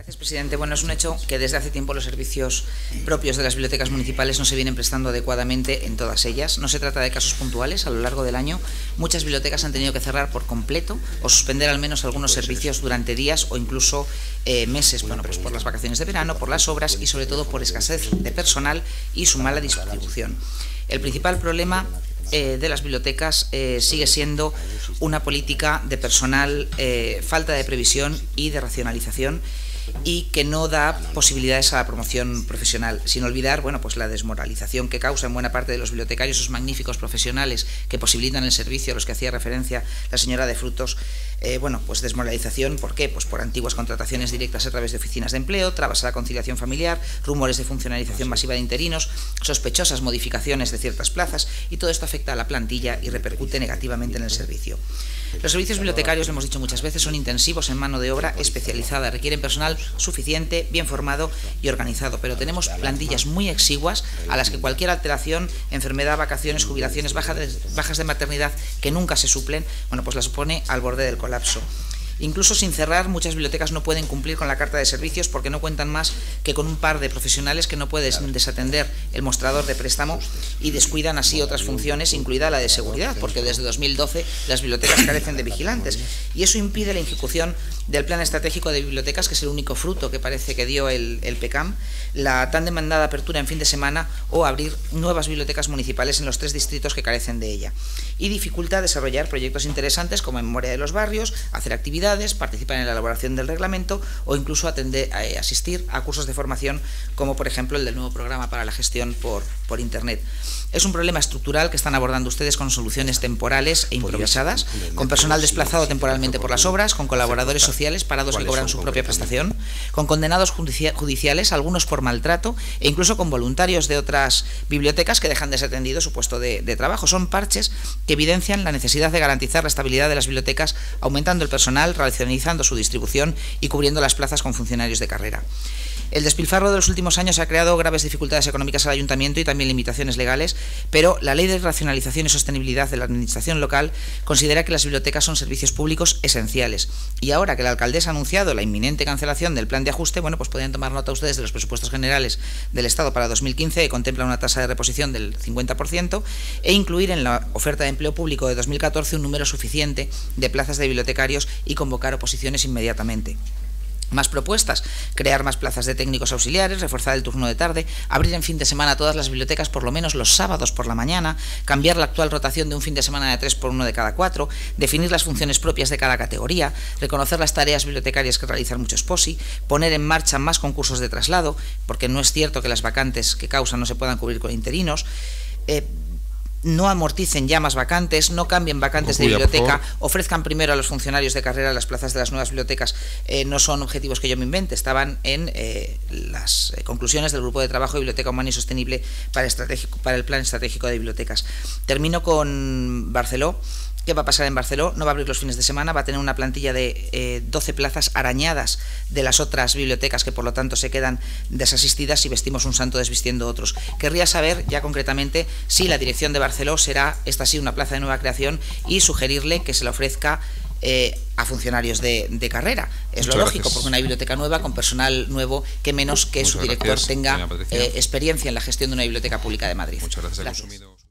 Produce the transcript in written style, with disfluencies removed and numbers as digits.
Gracias, presidente. Bueno, es un hecho que desde hace tiempo los servicios propios de las bibliotecas municipales no se vienen prestando adecuadamente en todas ellas. No se trata de casos puntuales. A lo largo del año, muchas bibliotecas han tenido que cerrar por completo o suspender al menos algunos servicios durante días o incluso meses, bueno, pues por las vacaciones de verano, por las obras y sobre todo por escasez de personal y su mala distribución. El principal problema de las bibliotecas sigue siendo una política de personal, falta de previsión y de racionalización, y que no da posibilidades a la promoción profesional, sin olvidar, bueno, pues la desmoralización que causa en buena parte de los bibliotecarios, esos magníficos profesionales que posibilitan el servicio a los que hacía referencia la señora de Frutos. Bueno, pues desmoralización, ¿por qué? Pues por antiguas contrataciones directas a través de oficinas de empleo, trabas a la conciliación familiar, rumores de funcionalización masiva de interinos, sospechosas modificaciones de ciertas plazas, y todo esto afecta a la plantilla y repercute negativamente en el servicio. Los servicios bibliotecarios, lo hemos dicho muchas veces, son intensivos en mano de obra especializada, requieren personal suficiente, bien formado y organizado, pero tenemos plantillas muy exiguas a las que cualquier alteración, enfermedad, vacaciones, jubilaciones, bajas de maternidad que nunca se suplen, bueno, pues las pone al borde del colapso. Incluso sin cerrar, muchas bibliotecas no pueden cumplir con la carta de servicios porque no cuentan más que con un par de profesionales que no pueden desatender el mostrador de préstamo y descuidan así otras funciones, incluida la de seguridad, porque desde 2012 las bibliotecas carecen de vigilantes, y eso impide la ejecución del Plan Estratégico de Bibliotecas, que es el único fruto que parece que dio el PECAM, la tan demandada apertura en fin de semana o abrir nuevas bibliotecas municipales en los 3 distritos que carecen de ella, y dificulta desarrollar proyectos interesantes como Memoria de los Barrios, hacer actividades, participar en la elaboración del reglamento o incluso asistir a cursos de formación como por ejemplo el del nuevo programa para la gestión por Internet. Es un problema estructural que están abordando ustedes con soluciones temporales e improvisadas, con personal desplazado temporalmente por las obras, con colaboradores sociales parados que cobran su propia prestación, con condenados judiciales, algunos por maltrato, e incluso con voluntarios de otras bibliotecas que dejan desatendido su puesto de trabajo. Son parches que evidencian la necesidad de garantizar la estabilidad de las bibliotecas, aumentando el personal, racionalizando su distribución y cubriendo las plazas con funcionarios de carrera. El despilfarro de los últimos años ha creado graves dificultades económicas al ayuntamiento y también limitaciones legales, pero la Ley de Racionalización y Sostenibilidad de la Administración Local considera que las bibliotecas son servicios públicos esenciales. Y ahora que la alcaldesa ha anunciado la inminente cancelación del plan de ajuste, bueno, pues podrían tomar nota ustedes de los presupuestos generales del Estado para 2015, que contempla una tasa de reposición del 50%, e incluir en la oferta de empleo público de 2014 un número suficiente de plazas de bibliotecarios y convocar oposiciones inmediatamente. Más propuestas: crear más plazas de técnicos auxiliares, reforzar el turno de tarde, abrir en fin de semana todas las bibliotecas por lo menos los sábados por la mañana, cambiar la actual rotación de un fin de semana de 3 por 1 de cada 4, definir las funciones propias de cada categoría, reconocer las tareas bibliotecarias que realizan muchos POSI, poner en marcha más concursos de traslado, porque no es cierto que las vacantes que causan no se puedan cubrir con interinos, no amorticen ya más vacantes, no cambien vacantes de biblioteca, ofrezcan primero a los funcionarios de carrera las plazas de las nuevas bibliotecas. No son objetivos que yo me invente, estaban en las conclusiones del Grupo de Trabajo de Biblioteca Humana y Sostenible para el Plan Estratégico de Bibliotecas. Termino con Barceló. ¿Qué va a pasar en Barceló? No va a abrir los fines de semana, va a tener una plantilla de 12 plazas arañadas de las otras bibliotecas, que por lo tanto se quedan desasistidas si vestimos un santo desvistiendo otros. Querría saber ya concretamente si la dirección de Barceló será esta sí una plaza de nueva creación, y sugerirle que se la ofrezca a funcionarios de carrera. Es lo lógico, porque una biblioteca nueva con personal nuevo, que menos que su director tenga experiencia en la gestión de una biblioteca pública de Madrid. Muchas gracias.